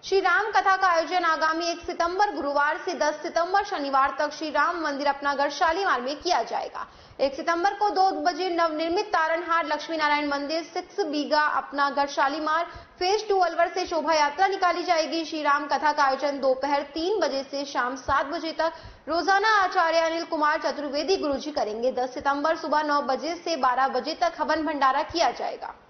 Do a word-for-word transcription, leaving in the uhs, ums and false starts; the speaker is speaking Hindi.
श्री राम कथा का आयोजन आगामी एक सितंबर गुरुवार से दस सितंबर शनिवार तक श्री राम मंदिर अपनागढ़ शालीमार में किया जाएगा। एक सितंबर को दो बजे नवनिर्मित तारणहार लक्ष्मी नारायण मंदिर six bigha Apnagarh Shalimar phase two Alwar से शोभा यात्रा निकाली जाएगी। श्री राम कथा का आयोजन दोपहर तीन बजे से शाम सात बजे तक रोजाना आचार्य अनिल कुमार चतुर्वेदी गुरुजी करेंगे। दस सितंबर सुबह नौ बजे से बारह बजे तक हवन भंडारा किया जाएगा।